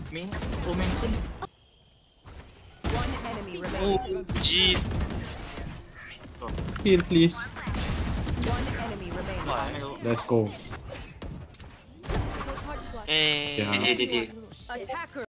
มีโอเมนขึ้น One enemy โอ้ remaining. จี heal please One enemy remaining. ปล่อยไม่รู้ let's go เอ๊ะ Yeah. ดี Attacker.